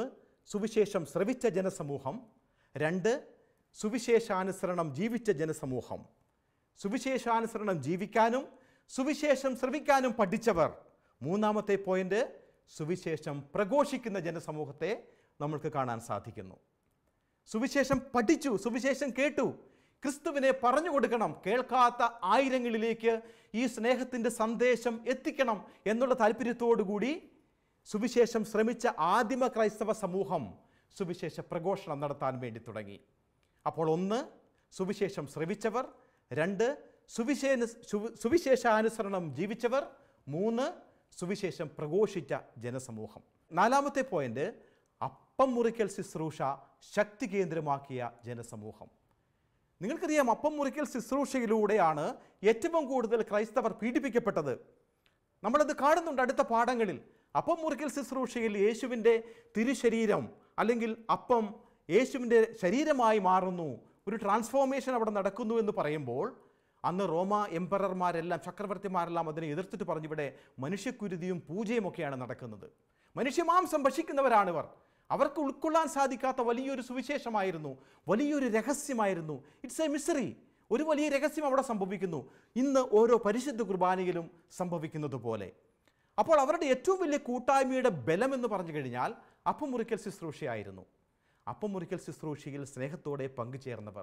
സുവിശേഷം ശ്രവിച്ച ജനസമൂഹം. രണ്ട്, സുവിശേഷാനുസരണം ജീവിച്ച ജനസമൂഹം. സുവിശേഷാനുസരണം ജീവിക്കാനും സുവിശേഷം ശ്രവിക്കാനും പഠിച്ചവർ. മൂന്നാമത്തെ പോയിന്റ്, സുവിശേഷം പ്രഘോഷിക്കുന്ന ജനസമൂഹത്തെ നമ്മൾക്ക് കാണാൻ സാധിക്കുന്നു. സുവിശേഷം പഠിച്ചു, സുവിശേഷം കേട്ടു, ക്രിസ്തുവിനെ പറഞ്ഞു കൊടുക്കണം, കേൾക്കാത്ത ആയിരങ്ങളിലേക്ക് ഈ സ്നേഹത്തിൻ്റെ സന്ദേശം എത്തിക്കണം എന്നുള്ള താല്പര്യത്തോടുകൂടി സുവിശേഷം ശ്രമിച്ച ആദിമ ക്രൈസ്തവ സമൂഹം സുവിശേഷ പ്രഘോഷണം നടത്താൻ വേണ്ടി തുടങ്ങി. അപ്പോൾ ഒന്ന്, സുവിശേഷം ശ്രവിച്ചവർ. രണ്ട്, സുവിശേഷ സുവിശേഷാനുസരണം ജീവിച്ചവർ. മൂന്ന്, സുവിശേഷം പ്രഘോഷിച്ച ജനസമൂഹം. നാലാമത്തെ പോയിന്റ്, അപ്പം മുറിക്കൽ ശുശ്രൂഷ ശക്തി കേന്ദ്രമാക്കിയ ജനസമൂഹം. നിങ്ങൾക്കറിയാം, അപ്പം മുറിക്കൽ ശുശ്രൂഷയിലൂടെയാണ് ഏറ്റവും കൂടുതൽ ക്രൈസ്തവർ പീഡിപ്പിക്കപ്പെട്ടത്. നമ്മളത് കാണുന്നുണ്ട് അടുത്ത പാഠങ്ങളിൽ. അപ്പം മുറിക്കൽ ശുശ്രൂഷയിൽ യേശുവിൻ്റെ തിരുശരീരം അല്ലെങ്കിൽ അപ്പം യേശുവിൻ്റെ ശരീരമായി മാറുന്നു, ഒരു ട്രാൻസ്ഫോർമേഷൻ അവിടെ നടക്കുന്നു എന്ന് പറയുമ്പോൾ അന്ന് റോമ എംപറർമാരെല്ലാം, ചക്രവർത്തിമാരെല്ലാം അതിനെ എതിർത്തിട്ട് പറഞ്ഞു, ഇവിടെ മനുഷ്യക്കുരുതിയും പൂജയും ഒക്കെയാണ് നടക്കുന്നത്, മനുഷ്യമാംസം ഭക്ഷിക്കുന്നവരാണിവർ, അവർക്ക് ഉൾക്കൊള്ളാൻ സാധിക്കാത്ത വലിയൊരു സുവിശേഷമായിരുന്നു, വലിയൊരു രഹസ്യമായിരുന്നു. It's A mystery. ഒരു വലിയ രഹസ്യം അവിടെ സംഭവിക്കുന്നു, ഇന്ന് ഓരോ പരിശുദ്ധ കുർബാനയിലും സംഭവിക്കുന്നത് പോലെ. അപ്പോൾ അവരുടെ ഏറ്റവും വലിയ കൂട്ടായ്മയുടെ ബലം എന്ന് പറഞ്ഞു കഴിഞ്ഞാൽ അപ്പം മുറിക്കൽ ശുശ്രൂഷയായിരുന്നു. അപ്പം മുറിക്കൽ ശുശ്രൂഷയിൽ സ്നേഹത്തോടെ പങ്കുചേർന്നവർ.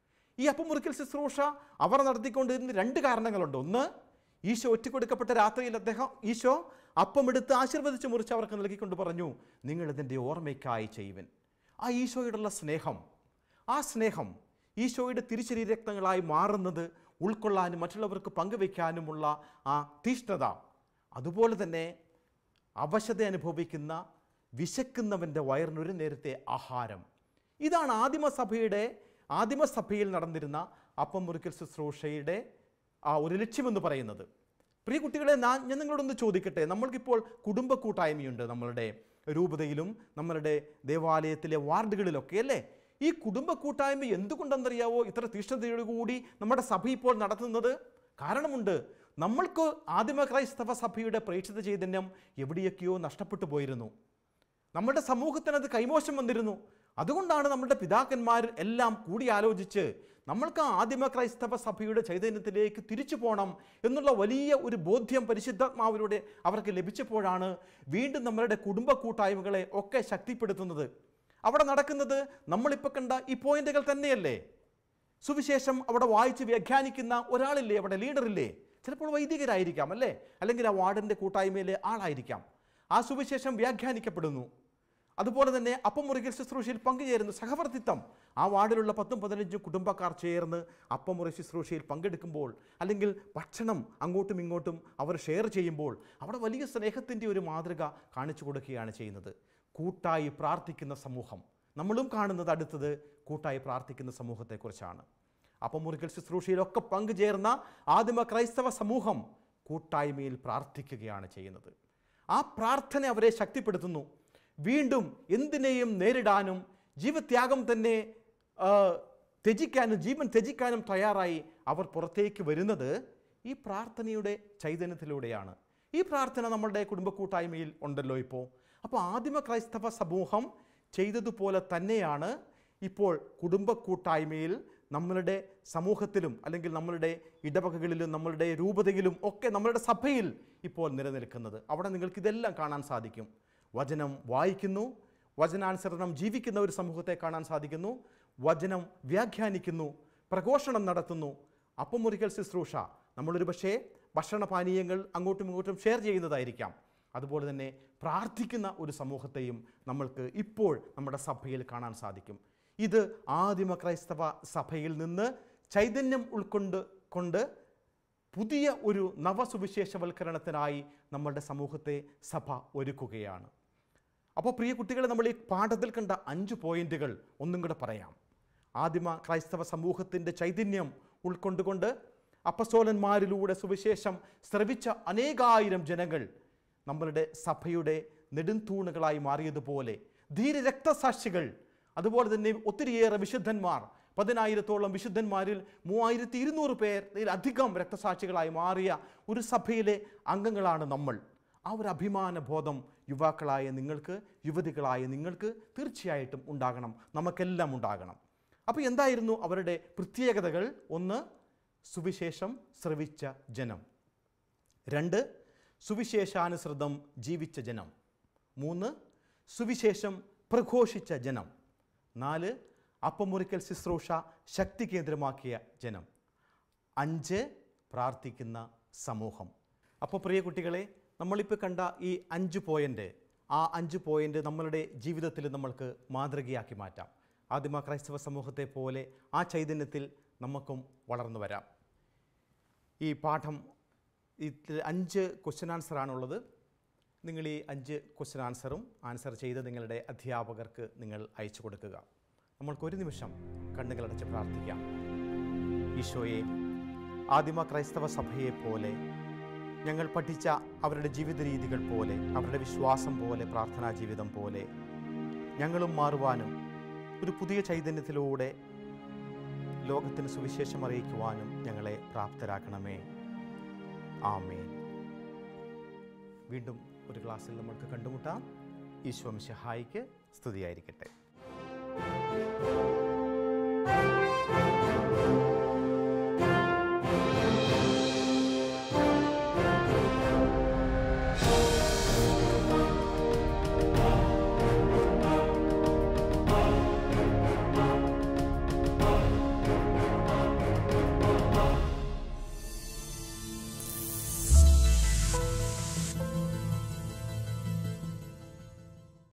ഈ അപ്പം മുറിക്കൽ ശുശ്രൂഷ അവർ നടത്തിക്കൊണ്ടിരുന്ന രണ്ട് കാരണങ്ങളുണ്ട്. ഒന്ന്, ഈശോ ഒറ്റക്കൊടുക്കപ്പെട്ട രാത്രിയിൽ അദ്ദേഹം ഈശോ അപ്പം എടുത്ത് ആശീർവദിച്ച് മുറിച്ച് അവർക്ക് നൽകിക്കൊണ്ട് പറഞ്ഞു, നിങ്ങളിതിൻ്റെ ഓർമ്മയ്ക്കായി ചെയ്യുവൻ. ആ ഈശോയോടുള്ള സ്നേഹം, ആ സ്നേഹം ഈശോയുടെ തിരുശരീരക്തങ്ങളായി മാറുന്നത് ഉൾക്കൊള്ളാനും മറ്റുള്ളവർക്ക് പങ്കുവയ്ക്കാനുമുള്ള ആ തീഷ്ണത, അതുപോലെ തന്നെ അവശത അനുഭവിക്കുന്ന വിശക്കുന്നവൻ്റെ വയറിനൊരു നേരത്തെ ആഹാരം. ഇതാണ് ആദിമസഭയുടെ ആദിമസഭയിൽ നടന്നിരുന്ന അപ്പം മുറിക്കൽ ശുശ്രൂഷയുടെ ആ ഒരു ലക്ഷ്യമെന്ന് പറയുന്നത്. പ്രിയ കുട്ടികളെ, ഞാൻ ഞാൻ നിങ്ങളോടൊന്ന് ചോദിക്കട്ടെ, നമ്മൾക്കിപ്പോൾ കുടുംബ കൂട്ടായ്മയുണ്ട് നമ്മളുടെ രൂപതയിലും നമ്മളുടെ ദേവാലയത്തിലെ വാർഡുകളിലൊക്കെ അല്ലേ? ഈ കുടുംബ കൂട്ടായ്മ എന്തുകൊണ്ടെന്നറിയാവോ ഇത്ര തീഷ്ണതയോടുകൂടി നമ്മുടെ സഭ ഇപ്പോൾ നടത്തുന്നത്? കാരണമുണ്ട്. നമ്മൾക്ക് ആദിമ ക്രൈസ്തവ സഭയുടെ പ്രേക്ഷിത ചൈതന്യം എവിടെയൊക്കെയോ നഷ്ടപ്പെട്ടു പോയിരുന്നു. നമ്മുടെ സമൂഹത്തിനത് കൈമോശം വന്നിരുന്നു. അതുകൊണ്ടാണ് നമ്മുടെ പിതാക്കന്മാർ എല്ലാം കൂടി ആലോചിച്ച് നമ്മൾക്ക് ആദിമ ക്രൈസ്തവ സഭയുടെ ചൈതന്യത്തിലേക്ക് തിരിച്ചു പോകണം എന്നുള്ള വലിയ ഒരു ബോധ്യം പരിശുദ്ധാത്മാവിലൂടെ അവർക്ക് ലഭിച്ചപ്പോഴാണ് വീണ്ടും നമ്മളുടെ കുടുംബ കൂട്ടായ്മകളെ ഒക്കെ ശക്തിപ്പെടുത്തുന്നത്. അവിടെ നടക്കുന്നത് നമ്മളിപ്പോൾ കണ്ട ഈ പോയിന്റുകൾ തന്നെയല്ലേ? സുവിശേഷം അവിടെ വായിച്ച് വ്യാഖ്യാനിക്കുന്ന ഒരാളില്ലേ, അവിടെ ലീഡറില്ലേ? ചിലപ്പോൾ വൈദികരായിരിക്കാം അല്ലേ, അല്ലെങ്കിൽ ആ വാർഡിൻ്റെ കൂട്ടായ്മയിലെ ആളായിരിക്കാം. ആ സുവിശേഷം വ്യാഖ്യാനിക്കപ്പെടുന്നു. അതുപോലെ തന്നെ അപ്പം മുറിക്കൽ ശുശ്രൂഷയിൽ പങ്കുചേരുന്നു സഹവർത്തിത്വം. ആ വാർഡിലുള്ള പത്തും പതിനഞ്ചും കുടുംബക്കാർ ചേർന്ന് അപ്പം മുറി ശുശ്രൂഷയിൽ പങ്കെടുക്കുമ്പോൾ, അല്ലെങ്കിൽ ഭക്ഷണം അങ്ങോട്ടും ഇങ്ങോട്ടും അവർ ഷെയർ ചെയ്യുമ്പോൾ അവിടെ വലിയ സ്നേഹത്തിൻ്റെ ഒരു മാതൃക കാണിച്ചു കൊടുക്കുകയാണ് ചെയ്യുന്നത്. കൂട്ടായി പ്രാർത്ഥിക്കുന്ന സമൂഹം. നമ്മളും കാണുന്നത് അടുത്തത് കൂട്ടായി പ്രാർത്ഥിക്കുന്ന സമൂഹത്തെക്കുറിച്ചാണ്. അപ്പം മുറിക്കൽ ശുശ്രൂഷയിലൊക്കെ പങ്കുചേർന്ന ആദിമ ക്രൈസ്തവ സമൂഹം കൂട്ടായ്മയിൽ പ്രാർത്ഥിക്കുകയാണ് ചെയ്യുന്നത്. ആ പ്രാർത്ഥന അവരെ ശക്തിപ്പെടുത്തുന്നു. വീണ്ടും എന്തിനേയും നേരിടാനും ജീവത്യാഗം തന്നെ ത്യജിക്കാനും ജീവൻ ത്യജിക്കാനും തയ്യാറായി അവർ പുറത്തേക്ക് വരുന്നത് ഈ പ്രാർത്ഥനയുടെ ചൈതന്യത്തിലൂടെയാണ്. ഈ പ്രാർത്ഥന നമ്മളുടെ കുടുംബ കൂട്ടായ്മയിൽ ഉണ്ടല്ലോ ഇപ്പോൾ. അപ്പോൾ ആദിമ ക്രൈസ്തവ സമൂഹം ചെയ്തതുപോലെ തന്നെയാണ് ഇപ്പോൾ കുടുംബ കൂട്ടായ്മയിൽ നമ്മളുടെ സമൂഹത്തിലും അല്ലെങ്കിൽ നമ്മളുടെ ഇടവകകളിലും നമ്മളുടെ രൂപതയിലും ഒക്കെ നമ്മളുടെ സഭയിൽ ഇപ്പോൾ നിലനിൽക്കുന്നത്. അവിടെ നിങ്ങൾക്കിതെല്ലാം കാണാൻ സാധിക്കും. വചനം വായിക്കുന്നു, വചനാനുസരണം ജീവിക്കുന്ന ഒരു സമൂഹത്തെ കാണാൻ സാധിക്കുന്നു, വചനം വ്യാഖ്യാനിക്കുന്നു, പ്രഘോഷണം നടത്തുന്നു. അപ്പം മുറിക്കൽ ശുശ്രൂഷ നമ്മളൊരു പക്ഷേ ഭക്ഷണപാനീയങ്ങൾ അങ്ങോട്ടും ഇങ്ങോട്ടും ഷെയർ ചെയ്യുന്നതായിരിക്കാം. അതുപോലെ തന്നെ പ്രാർത്ഥിക്കുന്ന ഒരു സമൂഹത്തെയും നമ്മൾക്ക് ഇപ്പോൾ നമ്മുടെ സഭയിൽ കാണാൻ സാധിക്കും. ഇത് ആദിമ ക്രൈസ്തവ സഭയിൽ നിന്ന് ചൈതന്യം ഉൾക്കൊണ്ട് കൊണ്ട് പുതിയ ഒരു നവസുവിശേഷവൽക്കരണത്തിനായി നമ്മളുടെ സമൂഹത്തെ സഭ ഒരുക്കുകയാണ്. അപ്പോൾ പ്രിയ കുട്ടികളെ, നമ്മൾ ഈ പാഠത്തിൽ കണ്ട അഞ്ച് പോയിന്റുകൾ ഒന്നും കൂടെ പറയാം. ആദിമ ക്രൈസ്തവ സമൂഹത്തിൻ്റെ ചൈതന്യം ഉൾക്കൊണ്ടുകൊണ്ട് അപ്പസ്തോലന്മാരിലൂടെ സുവിശേഷം ശ്രവിച്ച അനേകായിരം ജനങ്ങൾ നമ്മളുടെ സഭയുടെ നെടുംതൂണുകളായി മാറിയതുപോലെ ധീര രക്തസാക്ഷികൾ, അതുപോലെ തന്നെ ഒത്തിരിയേറെ വിശുദ്ധന്മാർ, പതിനായിരത്തോളം വിശുദ്ധന്മാരിൽ മൂവായിരത്തി ഇരുന്നൂറ് പേരിലധികം രക്തസാക്ഷികളായി മാറിയ ഒരു സഭയിലെ അംഗങ്ങളാണ് നമ്മൾ. ആ ഒരു അഭിമാന ബോധം യുവാക്കളായ നിങ്ങൾക്ക്, യുവതികളായ നിങ്ങൾക്ക് തീർച്ചയായിട്ടും ഉണ്ടാകണം, നമുക്കെല്ലാം ഉണ്ടാകണം. അപ്പോൾ എന്തായിരുന്നു അവരുടെ പ്രത്യേകതകൾ? ഒന്ന്, സുവിശേഷം ശ്രവിച്ച ജനം. രണ്ട്, സുവിശേഷാനുസൃതം ജീവിച്ച ജനം. മൂന്ന്, സുവിശേഷം പ്രഘോഷിച്ച ജനം. നാല്, അപ്പമുറിക്കൽ ശുശ്രൂഷ ശക്തി കേന്ദ്രമാക്കിയ ജനം. അഞ്ച്, പ്രാർത്ഥിക്കുന്ന സമൂഹം. അപ്പോൾ പ്രിയ കുട്ടികളെ, നമ്മളിപ്പോൾ കണ്ട ഈ അഞ്ച് പോയിൻ്റ്, ആ അഞ്ച് പോയിൻ്റ് നമ്മളുടെ ജീവിതത്തിൽ നമ്മൾക്ക് മാതൃകയാക്കി മാറ്റാം. ആദിമ ക്രൈസ്തവ സമൂഹത്തെ പോലെ ആ ചൈതന്യത്തിൽ നമുക്കും വളർന്നു വരാം. ഈ പാഠം ഇതിൽ അഞ്ച് ക്വസ്റ്റ്യൻ ആൻസറാണുള്ളത്. നിങ്ങൾ ഈ അഞ്ച് ക്വസ്റ്റ്യൻ ആൻസറും ആൻസർ ചെയ്ത് നിങ്ങളുടെ അധ്യാപകർക്ക് നിങ്ങൾ അയച്ചു കൊടുക്കുക. നമ്മൾക്കൊരു നിമിഷം കണ്ണുകളടച്ച് പ്രാർത്ഥിക്കാം. ഈശോയെ, ആദിമ ക്രൈസ്തവ സഭയെപ്പോലെ ഞങ്ങൾ പഠിച്ച അവരുടെ ജീവിത രീതികൾ പോലെ, അവരുടെ വിശ്വാസം പോലെ, പ്രാർത്ഥനാ ജീവിതം പോലെ ഞങ്ങളും മാറുവാനും ഒരു പുതിയ ചൈതന്യത്തിലൂടെ ലോകത്തിന് സുവിശേഷം അറിയിക്കുവാനും ഞങ്ങളെ പ്രാപ്തരാക്കണമേ. ആമേൻ. വീണ്ടും ഒരു ക്ലാസ്സിൽ നമ്മൾക്ക് കണ്ടുമുട്ടാം. ഈശോ മിശിഹായിക്ക് സ്തുതിയായിരിക്കട്ടെ.